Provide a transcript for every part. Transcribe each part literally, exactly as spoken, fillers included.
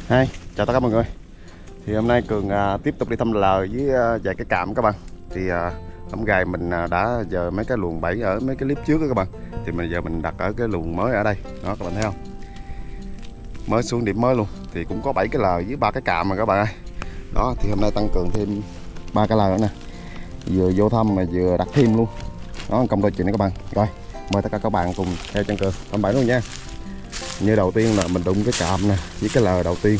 Hi, chào tất cả mọi người. Thì hôm nay Cường à, tiếp tục đi thăm lờ với à, vài cái cạm các bạn. Thì à, hôm gài mình à, đã giờ mấy cái luồng bẫy ở mấy cái clip trước đó các bạn. Thì mình giờ mình đặt ở cái luồng mới ở đây. Đó các bạn thấy không? Mới xuống điểm mới luôn. Thì cũng có bảy cái lờ với ba cái cạm mà các bạn ơi. Đó thì hôm nay tăng cường thêm ba cái lờ nữa nè. Vừa vô thăm mà vừa đặt thêm luôn. Đó công đôi chuyện đó các bạn. Rồi, mời tất cả các bạn cùng theo chân Cường thăm bẫy luôn nha. Như đầu tiên là mình đụng cái cạm nè với cái lờ đầu tiên.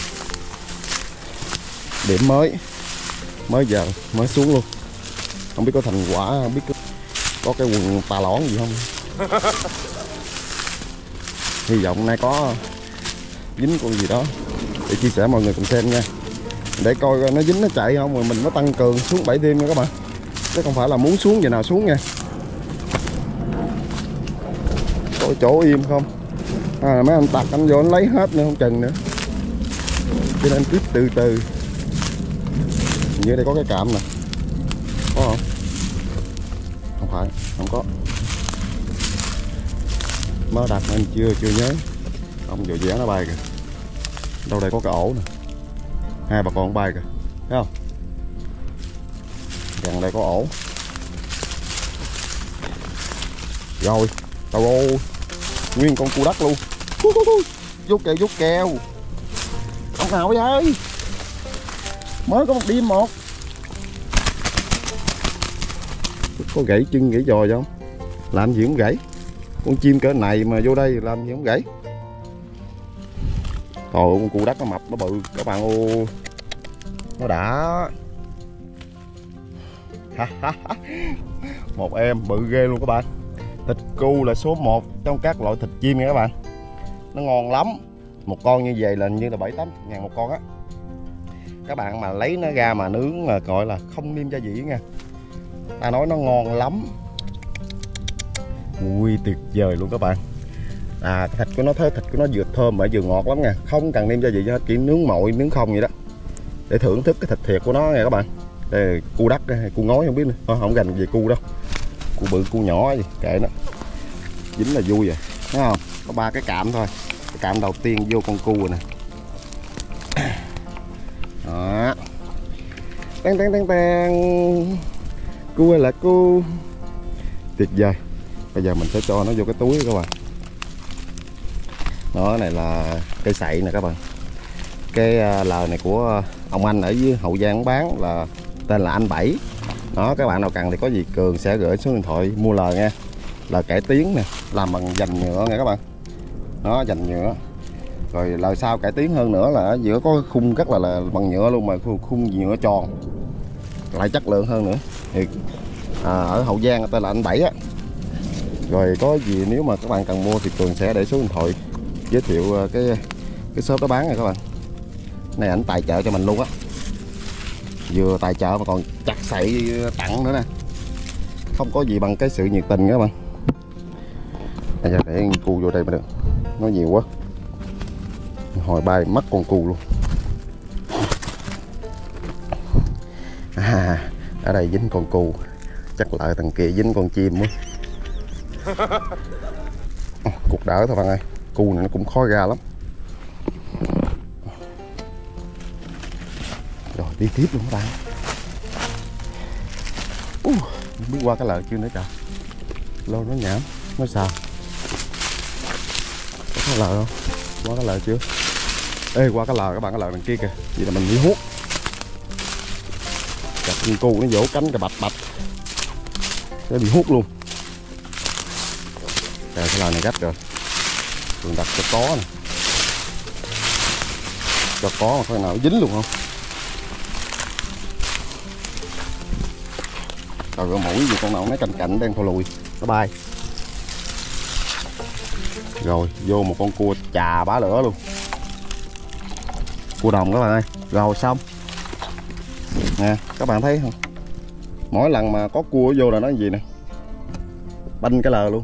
Điểm mới mới giờ mới xuống luôn, không biết có thành quả, không biết có, có cái quần tà lõn gì không. Hy vọng nay có dính con gì đó để chia sẻ mọi người cùng xem nha, để coi nó dính nó chạy không rồi mình mới tăng cường xuống bẫy thêm nha các bạn, chứ không phải là muốn xuống giờ nào xuống nha. Có chỗ im không à, mấy anh tặc anh vô anh lấy hết nữa không chừng nữa, cho nên cứ từ từ. Như đây có cái cạm nè, có không? Không phải, không có. Mới đặt nên chưa chưa nhớ. Ông vừa dẻ nó bay kìa. Đâu đây có cái ổ nè, hai bà con bay kìa, thấy không? Gần đây có ổ. Rồi, tao ơi, nguyên con cua đất luôn. Vút kèo, vút kèo. Ông nào vậy? Mới có một đêm một. Có gãy chân gãy giò không? Làm gì cũng gãy. Con chim cỡ này mà vô đây làm gì cũng gãy. Trời, con cua đất nó mập nó bự các bạn ơi. Nó đã. Một em bự ghê luôn các bạn. Thịt cu là số một trong các loại thịt chim nha các bạn. Nó ngon lắm. Một con như vậy là như là bảy tám ngàn một con á. Các bạn mà lấy nó ra mà nướng mà gọi là không nêm gia vị nha, ta nói nó ngon lắm. Ui tuyệt vời luôn các bạn. À cái thịt của nó thế thịt của nó vừa thơm mà vừa ngọt lắm nha, không cần nêm gia vị cho hết, chỉ nướng mội nướng không vậy đó để thưởng thức cái thịt thiệt của nó nha các bạn. Đây là cu đất hay cu ngói không biết nữa, thôi không gành về cu đâu, cu bự cu nhỏ gì kệ nó, dính là vui rồi thấy không. Có ba cái cạm thôi. Cái cạm đầu tiên vô con cu rồi nè. Đó. Tang tang tang tang. Cu ơi là cu. Tuyệt vời. Bây giờ mình sẽ cho nó vô cái túi các bạn. Đó này là cây sậy nè các bạn. Cái lờ này của ông anh ở dưới Hậu Giang bán là tên là anh Bảy. Đó các bạn nào cần thì có gì Cường sẽ gửi số điện thoại mua lờ nha. Lờ cải tiến nè, làm bằng dành nhựa nha các bạn. Đó dành nhựa. Rồi lời sau cải tiến hơn nữa là ở giữa có khung rất là, là bằng nhựa luôn, mà khung, khung nhựa tròn lại chất lượng hơn nữa. Thì à, ở Hậu Giang tên là anh Bảy á. Rồi có gì nếu mà các bạn cần mua thì Cường sẽ để số điện thoại giới thiệu cái cái shop đó bán nha các bạn. Này ảnh tài trợ cho mình luôn á, vừa tài trợ mà còn chặt sậy tặng nữa nè, không có gì bằng cái sự nhiệt tình các bạn. Bây giờ để cu vô đây mới được, nó nhiều quá hồi bay mất con cù luôn. À, ở đây dính con cù, chắc lại thằng kia dính con chim quá. Cục đỡ thôi bạn ơi, cù này nó cũng khó ra lắm. Rồi đi tiếp luôn các bạn. uh, Không biết qua cái lờ chưa nữa trời, lô nó nhảm nó sao. Có cái lờ không? Qua cái lờ chưa? Ê qua cái lờ các bạn, cái lờ đằng kia kìa, vậy là mình đi hút. Chặt con cu nó vỗ cánh cái bạch bạch nó bị hút luôn. Trời cái lờ này gách rồi, mình đặt cho có nè, cho có mà coi nào nó dính luôn không. Rồi cái mũi gì con nào nó cạnh cạnh đang thò lùi nó bay. Rồi vô một con cua chà bá lửa luôn, cua đồng các bạn ơi. Rồi xong nè, các bạn thấy không, mỗi lần mà có cua vô là nó gì nè, banh cái lờ luôn.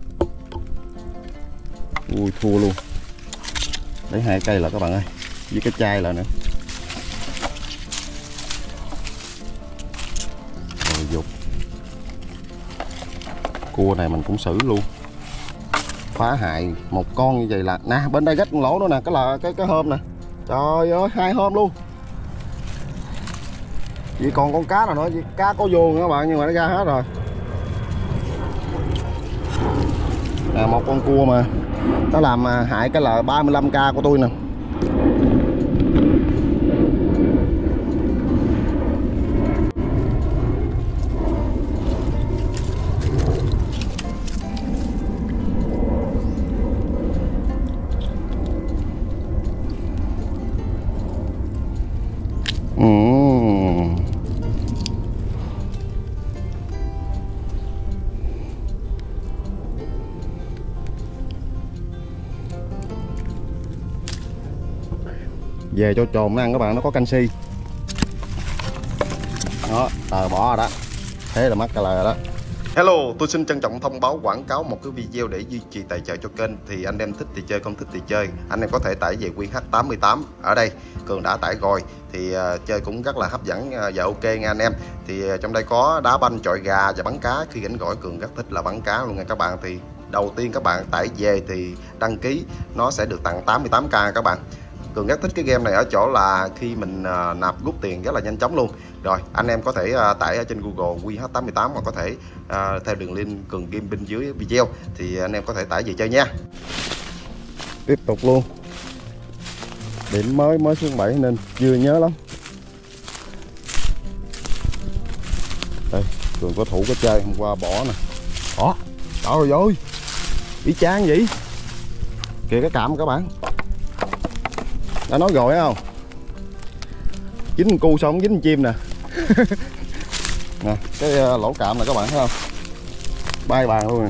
Ui thua luôn. Lấy hai cây là các bạn ơi, với cái chai là nữa. Rồi dục cua này mình cũng xử luôn, phá hại một con như vậy là nè, bên đây gách con lỗ nữa nè, cái là cái cái hôm nè, Trời ơi, hai hôm luôn. Chỉ còn con cá nào nữa, chỉ cá có vô nữa các bạn, nhưng mà nó ra hết rồi. À, một con cua mà nó làm hại cái là ba mươi lăm k của tôi nè. Uhm. Về cho trồn nó ăn các bạn, nó có canxi. Đó, tờ bỏ rồi đó. Thế là mắc cái lời rồi đó. Hello, tôi xin trân trọng thông báo quảng cáo một cái video để duy trì tài trợ cho kênh. Thì anh em thích thì chơi, không thích thì chơi, anh em có thể tải về quy hát tám mươi tám. Ở đây Cường đã tải rồi thì uh, chơi cũng rất là hấp dẫn uh, và ok nha anh em. Thì uh, trong đây có đá banh, chọi gà và bắn cá. Khi rảnh rỗi Cường rất thích là bắn cá luôn nha các bạn. Thì đầu tiên các bạn tải về thì đăng ký, nó sẽ được tặng tám mươi tám k các bạn. Cường rất thích cái game này ở chỗ là khi mình uh, nạp rút tiền rất là nhanh chóng luôn. Rồi anh em có thể uh, tải ở trên Google quy hát tám mươi tám, hoặc có thể uh, theo đường link Cường Game bên dưới video thì anh em có thể tải về chơi nha. Tiếp tục luôn. Điểm mới mới xuống bảy nên chưa nhớ lắm. Đây, Cường có thủ cái chơi hôm qua bỏ nè. Đó, trời ơi, ý chang vậy. Kìa cái cạm các bạn. Đã nói rồi không? Dính cu xong dính chim nè. Nè, cái uh, lỗ cạm này các bạn thấy không? Bay bàn luôn nè.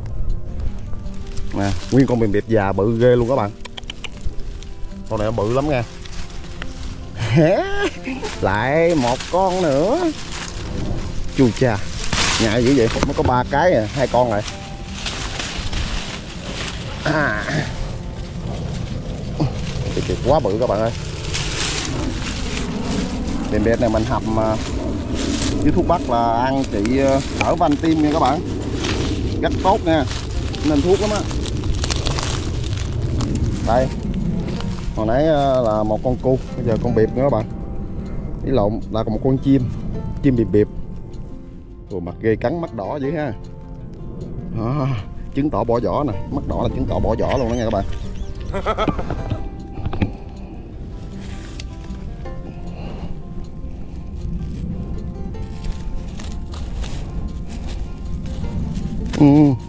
Nè, nguyên con bìm bịp già bự ghê luôn các bạn. Con này nó bự lắm nha. Lại một con nữa. Chu cha, nhại dữ vậy, mới có ba cái à, hai con rồi. À. Kìa, quá bự các bạn ơi. Bìm bẹp này mình hầm uh, với thuốc bắc là ăn trị uh, thở van tim nha các bạn, rất tốt nha, nên thuốc lắm á. Đây, hồi nãy uh, là một con cu, bây giờ con bịp nữa các bạn. Ý lộn, là còn một con chim, chim bịp bịp. Ủa, mặt ghê, cắn mắt đỏ dữ ha. À, chứng tỏ bỏ vỏ nè, mắt đỏ là chứng tỏ bỏ vỏ luôn đó nha các bạn. Ừ.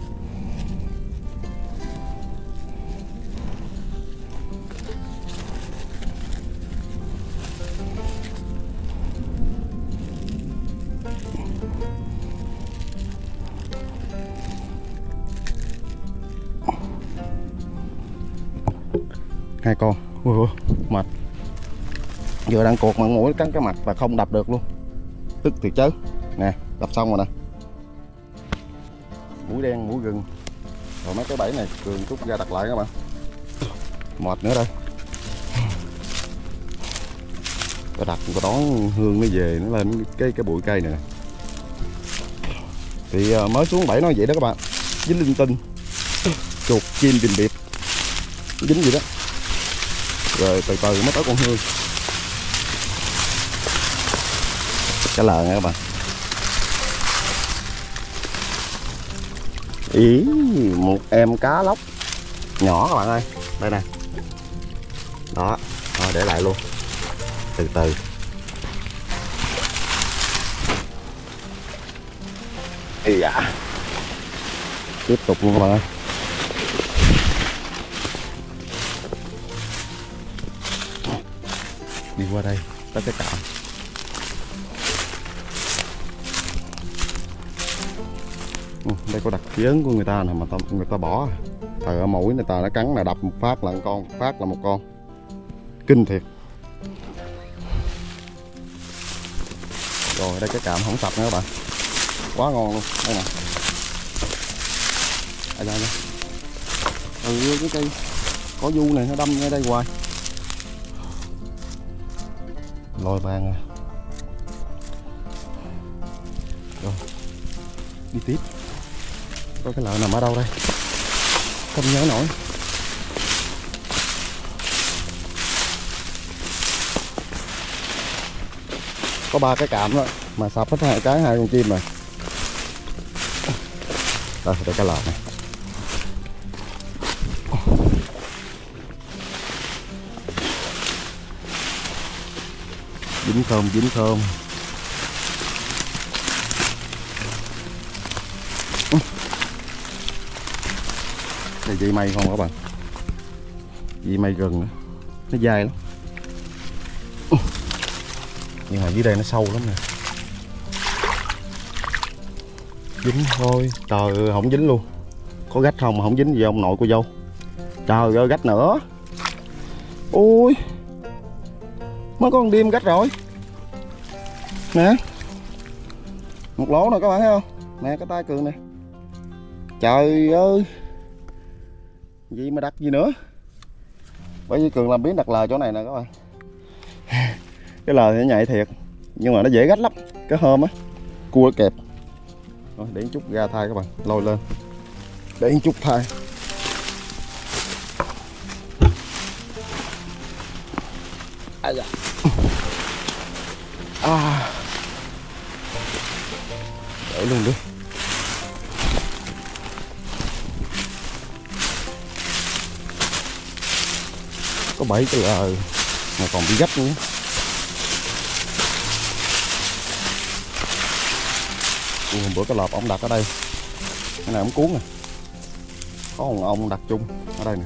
Hai con. Ui, mệt. Vừa đang cột mặt mũi cắn cái mặt và không đập được luôn, tức thiệt chứ. Nè, đập xong rồi nè. Mũi đen, mũi gừng. Rồi mấy cái bẫy này Cường rút ra đặt lại các bạn. Mệt nữa đây. Có đặt có đón hương nó về, nó lên cái cái bụi cây này. Thì uh, mới xuống bẫy nó vậy đó các bạn. Dính linh tinh. Chuột, chim, bìm bịp. Dính gì đó. Rồi từ từ mới tới con hương. Cá lợn nha các bạn. Ý, một em cá lóc nhỏ các bạn ơi. Đây nè. Đó, rồi để lại luôn. Từ từ. Ý dạ. Tiếp tục luôn các bạn ơi. Đi qua đây, tới cái cạm. Đây có đặc lớn của người ta nè mà ta, người ta bỏ. Ở mũi người ta nó cắn là đập một phát là một con, một phát là một con. Kinh thiệt. Rồi đây cái cạm không sạch nữa các bạn. Quá ngon luôn. Đây nè. À, đây, đây. Ừ, cái cây có du này nó đâm ngay đây hoài. Lôi bàn à. Rồi đi tiếp. Có cái lợn nằm ở đâu đây, không nhớ nổi. có ba cái cạm đó mà sập hết hai cái hai con chim rồi. Đây, đây cái lợn này. Dính thơm, dính thơm. Đây dây mây không các bạn. Dây mây rừng nữa. Nó dai lắm. Nhưng mà dưới đây nó sâu lắm nè. Dính thôi. Trời ơi, không dính luôn. Có gách không mà không dính gì ông nội cô dâu. Trời ơi, gách nữa. Ôi, mới có con đêm gách rồi. Nè, một lỗ nè các bạn thấy không. Nè cái tay Cường nè. Trời ơi, gì mà đặt gì nữa. Bởi vì Cường làm biến đặt lời chỗ này nè các bạn. Cái lời thì nó nhạy thiệt, nhưng mà nó dễ gách lắm. Cái hôm á, cua nó kẹp. Rồi, để một chút ra thai các bạn, lôi lên. Để một chút thai. À, dạ. À. Để luôn đi. Có bảy cái lời mà còn bị gách nữa. Ừ, bữa cái lợp ông đặt ở đây. Cái này ông cuốn nè. Có một ông đặt chung ở đây nè.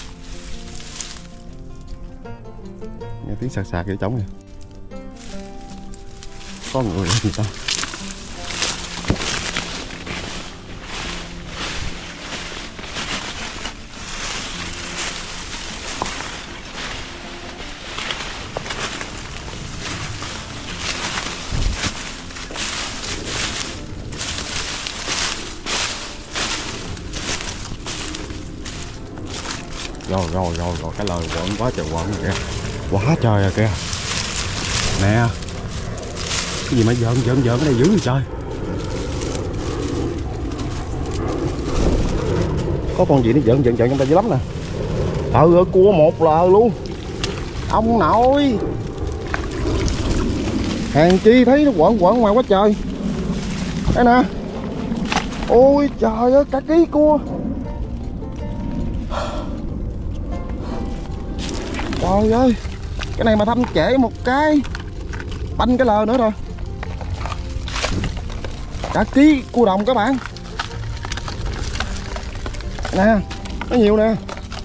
Nghe tiếng sạc sạc vậy trống nè. Có người gì ta. Rồi rồi rồi rồi cái lời quẩn quá trời quẩn kìa. Quá trời rồi kìa. Nè. Cái gì mà giỡn giỡn giỡn cái này dữ vậy trời. Có con gì nó giỡn giỡn giỡn trong tay dữ lắm nè. Trời ơi, cua một lờ luôn. Ông nội. Hàng chi thấy nó quẩn quẩn ngoài quá trời. Đây nè. Ôi trời ơi, cả ký cua. Trời ơi, cái này mà thăm trễ một cái banh cái lờ nữa rồi. Cả ký cua đồng các bạn. Nè, nó nhiều nè.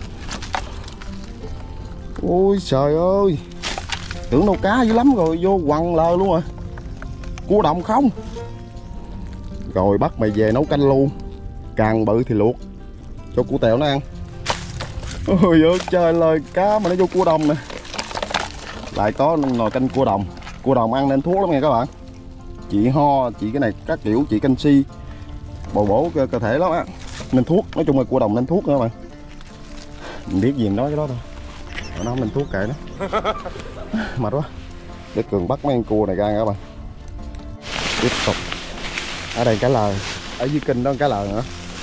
Ôi trời ơi, tưởng đâu cá dữ lắm rồi, vô quằn lờ luôn rồi. Cua đồng không. Rồi bắt mày về nấu canh luôn. Càng bự thì luộc cho cua tèo nó ăn. Ôi ơi trời, lời cá mà nó vô cua đồng nè. Lại có nồi canh cua đồng. Cua đồng ăn nên thuốc lắm nha các bạn. Chị ho, chị cái này các kiểu, chị canxi bồi bổ cơ, cơ thể lắm á. Nên thuốc, nói chung là cua đồng nên thuốc nữa các bạn. Mình biết gì nói cái đó thôi. Nó không nên thuốc kệ nó. Mệt quá. Để Cường bắt mấy con cua này ra các bạn. Tiếp tục. Ở đây cá lờ. Ở dưới kinh đó cá lờ nữa.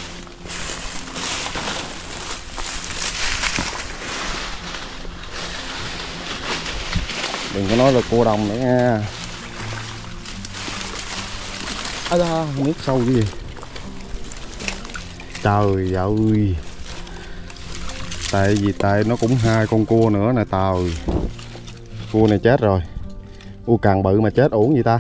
Đừng có nói là cua đồng nữa nha. À da, nước sâu cái gì. Trời ơi. Tại vì tại nó cũng hai con cua nữa nè tao. Cua này chết rồi. Cua càng bự mà chết uổng vậy ta.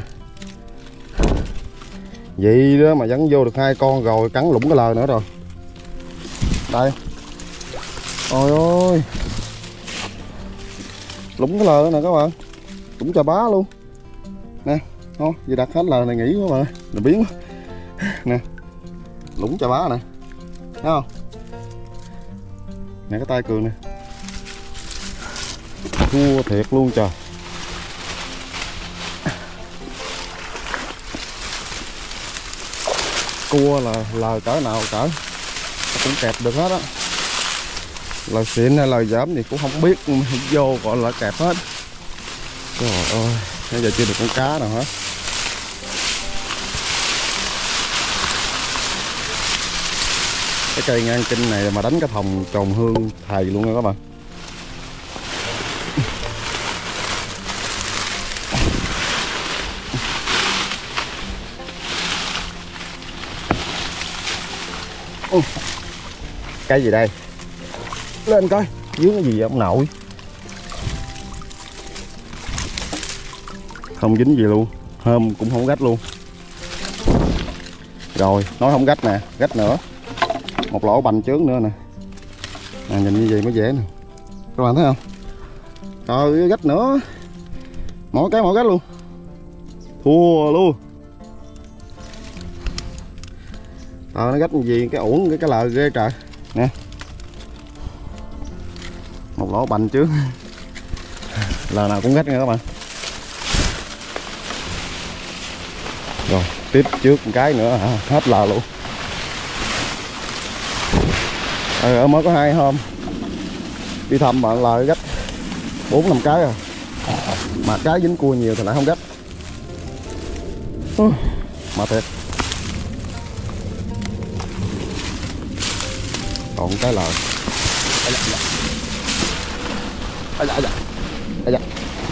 Vậy đó mà vẫn vô được hai con rồi, cắn lũng cái lờ nữa rồi. Đây. Ôi ôi. Lũng cái lờ nè các bạn. Lũng chà bá luôn. Nè, thôi, vậy đặt hết lờ này nghỉ quá mà. Là biến quá. Nè. Lũng chà bá nè. Thấy không? Nè cái tay Cường nè. Cua thiệt luôn trời. Cua là lời cỡ nào cỡ cũng kẹp được hết á. Lời xịn hay lời giảm thì cũng không biết, vô gọi là kẹp hết. Trời ơi, bây giờ chưa được con cá nào hết. Cái cây ngang kinh này mà đánh cái thòng tròn hương thầy luôn nha các bạn. Cái gì đây? Lên coi, dưới cái gì vậy ông nội? Không dính gì luôn, hôm cũng không gách luôn. Rồi, nói không gách nè, gách nữa. Một lỗ bành trướng nữa nè. À, nhìn như vậy mới dễ nè. Các bạn thấy không? Trời, gách nữa. Mỗi cái mỗi gách luôn. Thua luôn. Ờ, nó gách gì cái uổng cái cái lờ ghê trời. Nè. Một lỗ bành trướng. Lờ nào cũng gách nha các bạn. Rồi, tiếp trước một cái nữa hả? Hết lờ luôn. Ừ, ở mới có hai hôm đi thăm bạn lờ gách bốn năm cái rồi. Mà cái dính cua nhiều thì lại không gách. Mà thiệt. Còn cái lờ. Ây da, ây da. Ây da.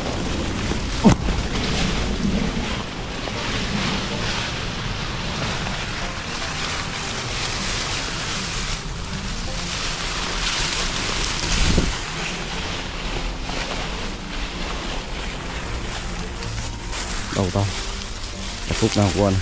Đâu to. Một phút nào quên.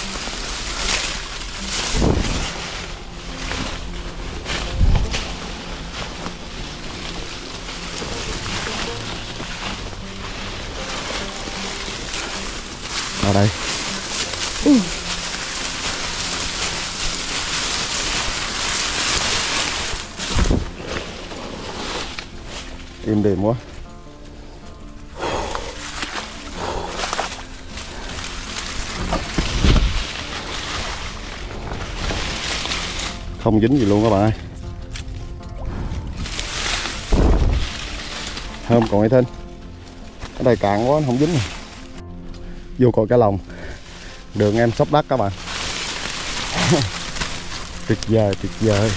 Ở đây. Uh. Im đềm quá. Không dính gì luôn các bạn ơi. Hôm còn ai thinh. Ở đây cạn quá không dính rồi. Vô coi cá lồng. Đường em xốc đất các bạn. Tuyệt vời, tuyệt vời.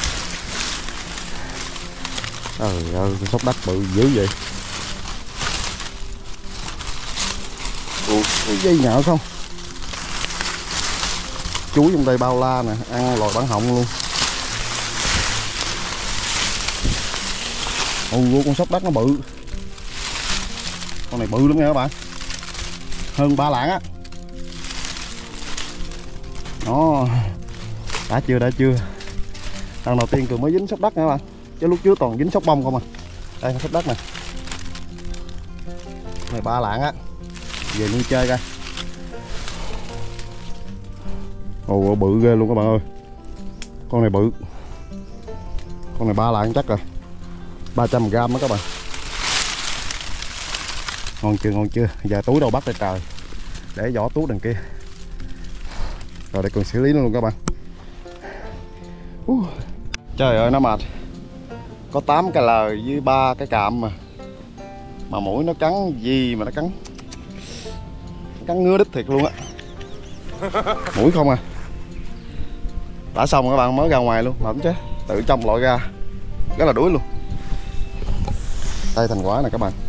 Trời ơi, xốc đất bự dữ vậy. Ủa, cái dây nhợ không? Chuối trong đây bao la nè, ăn lòi bản họng luôn. Ồ, con sóc đất nó bự. Con này bự lắm nha các bạn. Hơn ba lạng á. Nó đã chưa đã chưa. Lần đầu tiên Cường mới dính sóc đất nha các bạn. Chứ lúc trước toàn dính sóc bông không à. Đây sóc đất nè. Này ba lạng á. Về nuôi chơi coi. Ồ, bự ghê luôn các bạn ơi. Con này bự. Con này ba lạng chắc rồi. ba trăm gram đó các bạn. Ngon chưa, ngon chưa. Giờ túi đâu bắt đây trời. Để vỏ túi đằng kia. Rồi để Cường xử lý nó luôn các bạn. uh. Trời ơi nó mệt. Có tám cái lờ với ba cái cạm mà. Mà mũi nó cắn gì mà nó cắn. Nó cắn ngứa đít thiệt luôn á. Mũi không à. Đã xong các bạn, mới ra ngoài luôn. Mà chứ tự trong lội ra. Rất là đuối luôn. Đây thành quả này các bạn.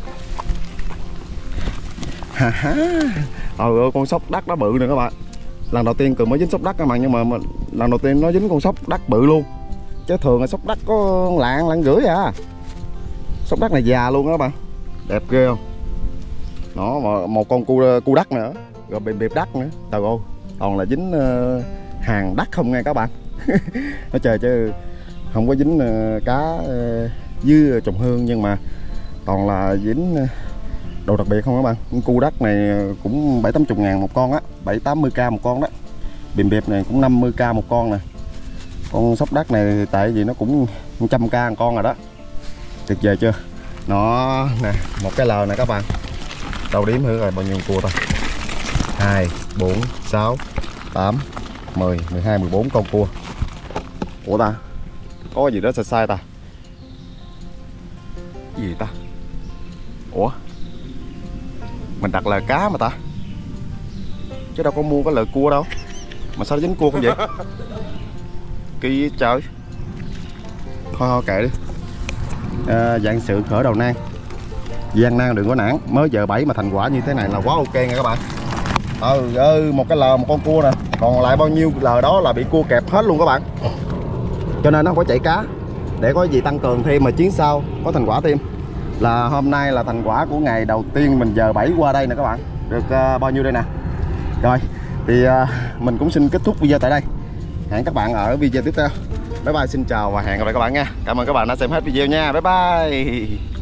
Ha ha. Trời ơi, con sóc đất đó bự nè các bạn. Lần đầu tiên Cường mới dính sóc đất các bạn. Nhưng mà, mà lần đầu tiên nó dính con sóc đất bự luôn. Chứ thường là sóc đất có lạng lạng rưỡi à. Sóc đất này già luôn đó các bạn. Đẹp ghê không. Nó mà một con cu, cu đất nữa. Rồi bìm bịp đất nữa. Trời ơi, toàn là dính uh, hàng đất không nghe các bạn. Nó trời chứ không có dính uh, cá uh, với trùng hương. Nhưng mà toàn là dính uh, đồ đặc biệt không các bạn. Con cu đất này cũng bảy tám mươi ngàn một con á. Bảy tám mươi k một con đó. Bìm bịp này cũng năm mươi k một con nè. Con sóc đất này tại vì nó cũng một trăm k một con rồi đó. Tuyệt vời chưa. Nó nè, một cái lờ này các bạn. Đầu đếm thử rồi bao nhiêu cua thôi. Hai, bốn, sáu, tám, mười, mười hai, mười bốn con cua. Ủa ta, có gì đó sai sai ta. Cái gì ta. Ủa, mình đặt lời cá mà ta. Chứ đâu có mua cái lời cua đâu. Mà sao nó dính cua không vậy. Kỳ trời. Thôi thôi kệ đi. À, dạng sự khởi đầu nan. Gian nan đừng có nản. Mới giờ bảy mà thành quả như thế này là quá ok nha các bạn. Ừ ơi, một cái lờ một con cua nè. Còn lại bao nhiêu lờ đó là bị cua kẹp hết luôn các bạn. cho nên nó không có chảy cá, để có gì tăng cường thêm mà chuyến sau có thành quả thêm. Là hôm nay là thành quả của ngày đầu tiên mình giờ bảy qua đây nè các bạn, được uh, bao nhiêu đây nè. Rồi thì uh, mình cũng xin kết thúc video tại đây, hẹn các bạn ở video tiếp theo. Bye bye, xin chào và hẹn gặp lại các bạn nha. Cảm ơn các bạn đã xem hết video nha. Bye bye.